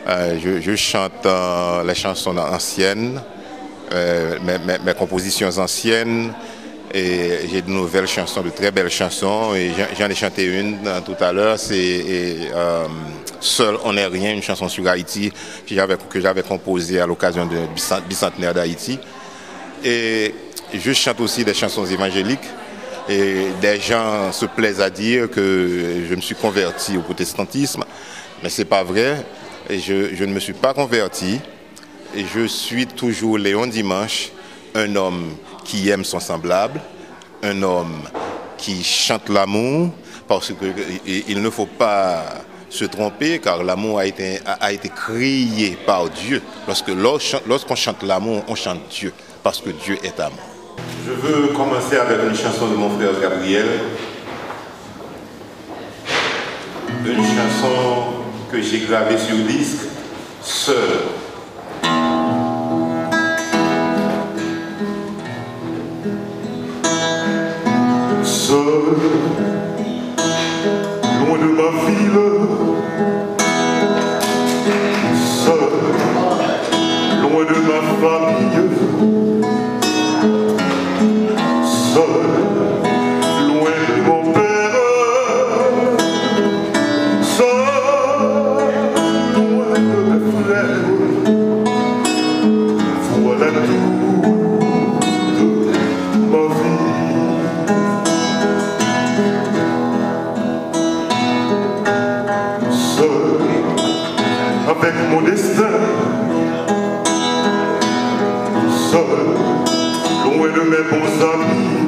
Je chante les chansons anciennes, mes compositions anciennes, et j'ai de nouvelles chansons, de très belles chansons, et j'en ai chanté une tout à l'heure, c'est Seul on n'est rien, une chanson sur Haïti que j'avais composée à l'occasion du bicentenaire d'Haïti. Et je chante aussi des chansons évangéliques, et des gens se plaisent à dire que je me suis converti au protestantisme, mais c'est pas vrai. Je ne me suis pas converti, et je suis toujours Léon Dimanche, un homme qui aime son semblable, un homme qui chante l'amour, parce qu'il ne faut pas se tromper, car l'amour a été créé par Dieu. Lorsqu'on chante l'amour, on chante Dieu, parce que Dieu est amour. Je veux commencer avec une chanson de mon frère Gabriel, une chanson que j'ai gravée sur disque, Seul. Seul, loin de ma ville, seul, loin de ma famille, seul, loin de mon père, seul, loin de mes frères, voilà toute ma vie. Avec mon destin, seul, loin de mes bons amis,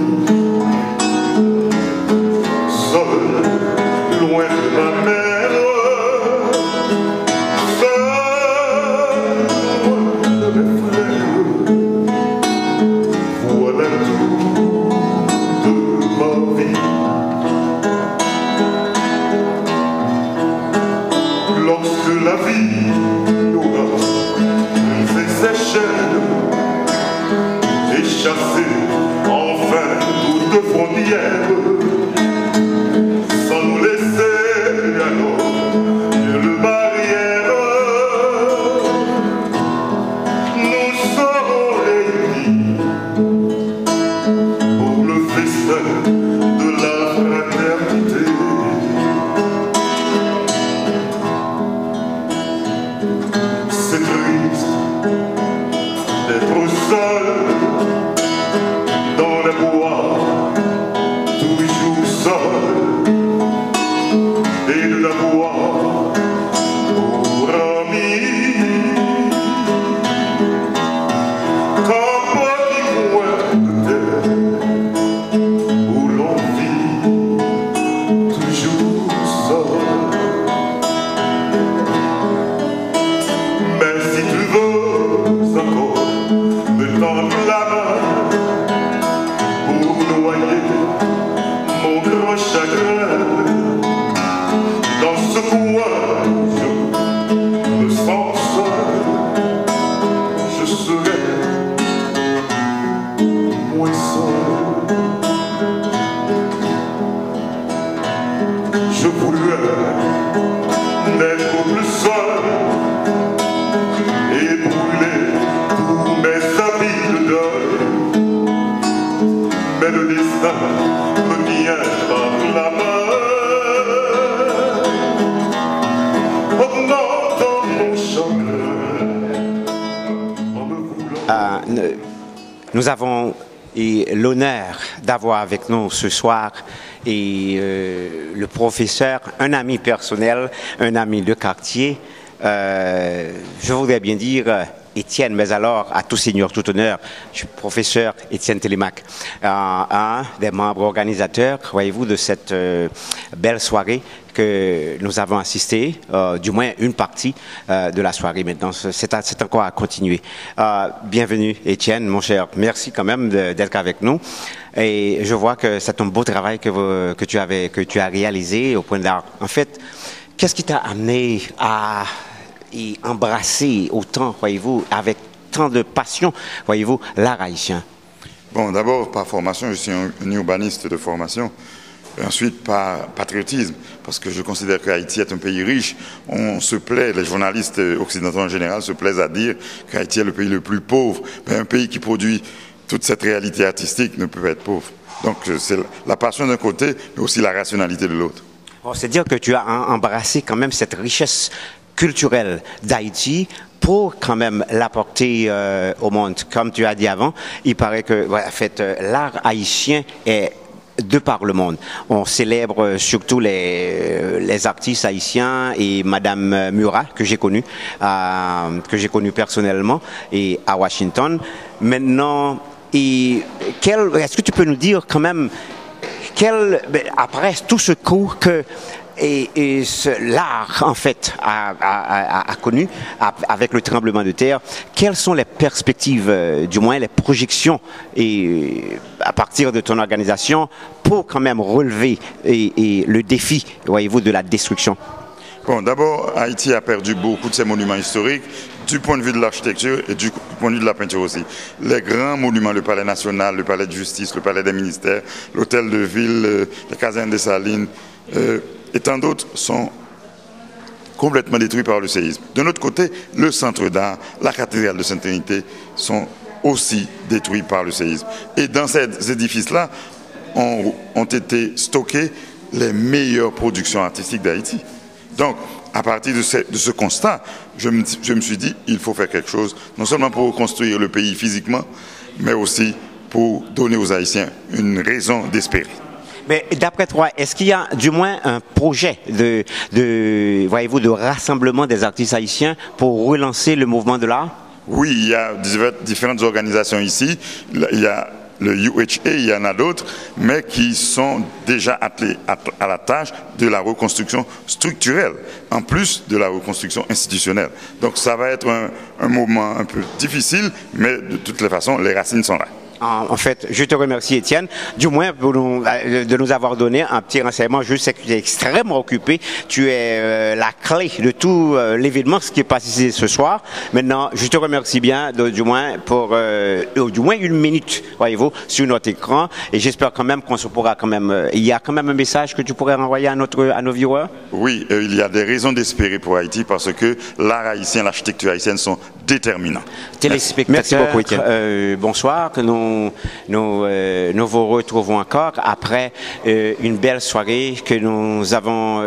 seul, loin de ma mère, seul, loin de mes frères, voilà toute ma vie. Lorsque la vie aura brisé ses chaînes et chassé enfin toute frontière, sans nous laisser alors nulle barrière, nous serons réunis pour le festin de la fraternité. C'est triste d'être seul dans les bois, toujours seul, et de la boire pour amis, comme petit coin de terre où l'on vit toujours seul. Mais si tu veux encore me tendre la main pour noyer mon grand chagrin, dans ce coin je me sens seul, je serai moins seul. Je voudrais n'être plus seul et brûler tous mes habits de deuil, mais le destin me tient par la main, augmentant mon chagrin en me voulant. Nous avons l'honneur d'avoir avec nous ce soir le professeur, un ami personnel, un ami de quartier. Je voudrais bien dire Étienne, mais alors à tout seigneur, tout honneur, je suis professeur Étienne Télémac, un des membres organisateurs, voyez-vous, de cette belle soirée que nous avons assisté, du moins une partie de la soirée maintenant. C'est encore à continuer. Bienvenue Étienne, mon cher. Merci quand même d'être avec nous. Et je vois que c'est un beau travail que tu as réalisé au point d'art. En fait, qu'est-ce qui t'a amené à embrasser autant, voyez-vous, avec tant de passion, voyez-vous, l'art haïtien? Bon, d'abord, par formation, je suis un urbaniste de formation. Ensuite, par patriotisme, parce que je considère qu'Haïti est un pays riche. On se plaît, les journalistes occidentaux en général se plaisent à dire qu'Haïti est le pays le plus pauvre. Mais un pays qui produit toute cette réalité artistique ne peut pas être pauvre. Donc c'est la passion d'un côté, mais aussi la rationalité de l'autre. C'est dire que tu as embrassé quand même cette richesse culturelle d'Haïti pour quand même l'apporter au monde. Comme tu as dit avant, il paraît que en fait, l'art haïtien est de par le monde. On célèbre surtout les artistes haïtiens et Madame Murat, que j'ai connue personnellement, et à Washington. Maintenant, est-ce que tu peux nous dire quand même, après tout ce cours que l'art, en fait, a connu avec le tremblement de terre, quelles sont les perspectives, du moins les projections, à partir de ton organisation, pour quand même relever le défi, voyez-vous, de la destruction? Bon, d'abord, Haïti a perdu beaucoup de ses monuments historiques, du point de vue de l'architecture et du point de vue de la peinture aussi. Les grands monuments, le Palais national, le Palais de justice, le Palais des ministères, l'Hôtel de ville, les casernes des Salines, et tant d'autres sont complètement détruits par le séisme. De notre côté, le centre d'art, la cathédrale de Sainte-Trinité sont aussi détruits par le séisme. Et dans ces édifices-là ont été stockées les meilleures productions artistiques d'Haïti. Donc, à partir de ce constat, je me suis dit, il faut faire quelque chose, non seulement pour reconstruire le pays physiquement, mais aussi pour donner aux Haïtiens une raison d'espérer. Mais d'après toi, est-ce qu'il y a du moins un projet voyez-vous, de rassemblement des artistes haïtiens pour relancer le mouvement de l'art? Oui, il y a différentes organisations ici. Il y a le UHA, il y en a d'autres, mais qui sont déjà attelés à la tâche de la reconstruction structurelle, en plus de la reconstruction institutionnelle. Donc ça va être un moment un peu difficile, mais de toutes les façons, les racines sont là. En fait, je te remercie, Étienne, du moins de nous avoir donné un petit renseignement. Je sais que tu es extrêmement occupé. Tu es la clé de tout l'événement, ce qui est passé ce soir. Maintenant, je te remercie bien, du moins pour du moins une minute, voyez-vous, sur notre écran. Et j'espère quand même qu'on se pourra quand même. Il y a quand même un message que tu pourrais renvoyer à nos viewers. Oui, il y a des raisons d'espérer pour Haïti parce que l'art haïtien, l'architecture haïtienne sont déterminants. Téléspectateurs, merci beaucoup, Étienne. Bonsoir. Nous vous retrouvons encore après une belle soirée que nous avons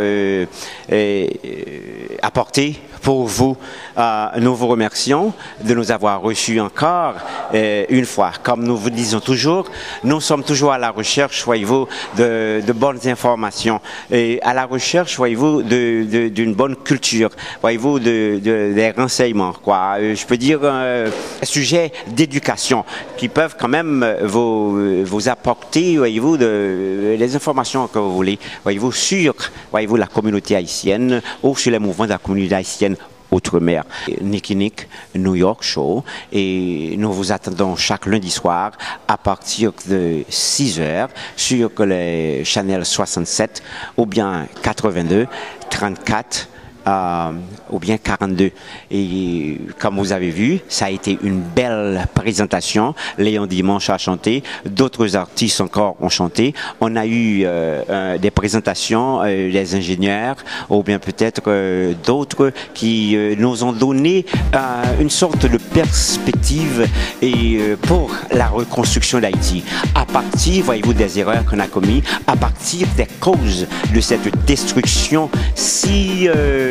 apportée pour vous. Nous vous remercions de nous avoir reçus encore une fois. Comme nous vous disons toujours, nous sommes toujours à la recherche, voyez-vous, de bonnes informations, et à la recherche, voyez-vous, d'une bonne culture, voyez-vous, des renseignements, quoi. Je peux dire un sujet d'éducation qui peuvent quand même vous apporter, voyez-vous, les informations que vous voulez, voyez-vous, sur, voyez-vous, la communauté haïtienne ou sur les mouvements de la communauté haïtienne outre-mer. Nicky Nick New York Show, et nous vous attendons chaque lundi soir à partir de 6h sur les channels 67 ou bien 82, 34 ou bien 42. Et comme vous avez vu, ça a été une belle présentation. Léon Dimanche a chanté, d'autres artistes encore ont chanté. On a eu des présentations des ingénieurs ou bien peut-être d'autres qui nous ont donné une sorte de perspective pour la reconstruction d'Haïti. À partir, voyez-vous, des erreurs qu'on a commises, à partir des causes de cette destruction si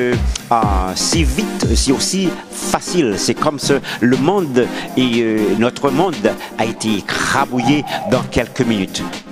vite, si aussi facile. C'est comme ça, le monde et notre monde a été écrabouillé dans quelques minutes.